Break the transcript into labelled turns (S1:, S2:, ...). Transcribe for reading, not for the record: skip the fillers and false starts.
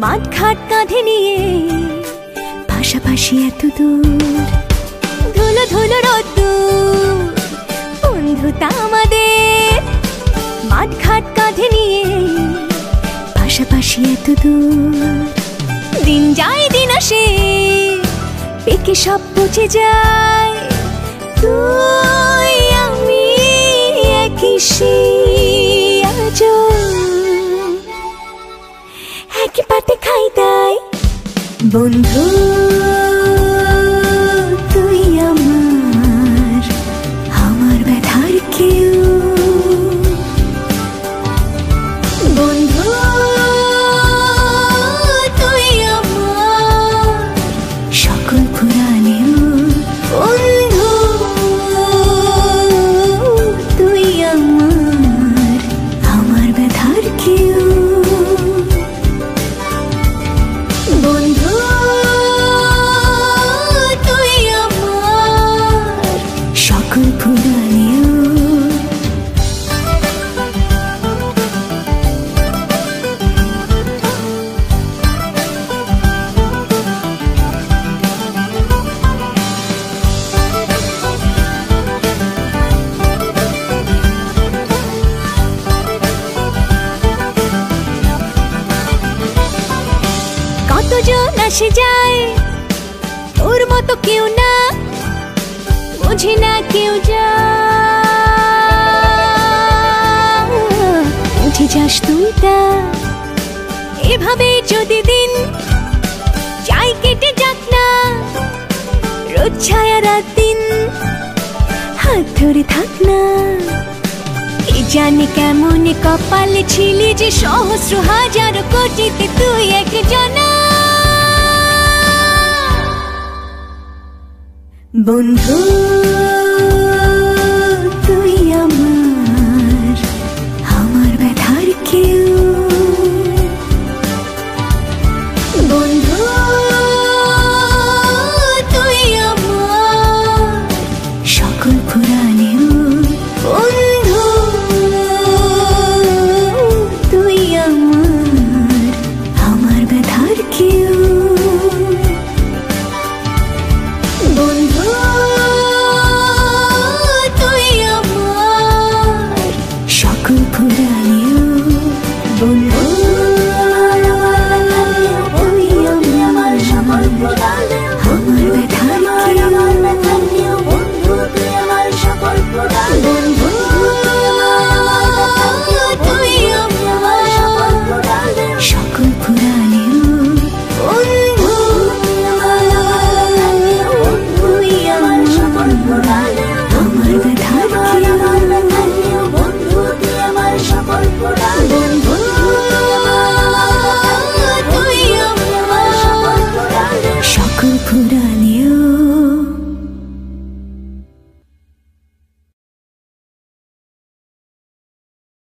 S1: মাঠ ঘাট কাঁধে নিয়ে পাশাপাশি এত দূর, ধুলো ধুলো রোদ্দুর বন্ধুতা আমাদের। মাঠ ঘাট কাঁধে নিয়ে পাশাপাশি এত দূর, দিন যায় দিন আসে পেকে সব পচে যায়। তুই আমি একই একই পাতে খাই তাই। বন্ধু তুই আমার, আমার ব্যথার কেউ। বন্ধু তুই আমার সকল পুরাণেও। বন্ধু তুই আমার, আমার ব্যথার কেউ। বন্ধু তুই আমার সকল পুরাণেও। কতজন আসে যায় তোর মতো কেউ না, বোঝে না কেউ যা। উঠে যাস তুই তা, এভাবে যদি দিন চাই কেটে যাক না। রোদ ছায়া রাত দিন হাত ধরে থাক না। কি জানি কেমন কপালে ছিলি যে সহস্র হাজার কোটিতে তুই একজনা। বন্ধু তুই আমার, আমার ব্যথার কেউ। বন্ধু তুই আমার সকল পুরাণেও। বন্ধু তুই আমার, আমার ব্যথার কেউ। বন্ধু তুই আমার সকল পুরাণেও। বন্ধু তুই আমার সকল পুরাণেও, আমার ব্যথার কেউ। বন্ধু তুই আমার সকল পুরাণেও। বন্ধু তুই আমার সকল পুরাণেও, সকল পুরাণেও। বন্ধু তুই আমার সকল পুরাণেও, আমার ব্যথার কেউ। বন্ধু তুই আমার সকল পুরাণেও। বন্ধু তুই আমার সকল পুরাণেও, সকল পুরাণেও।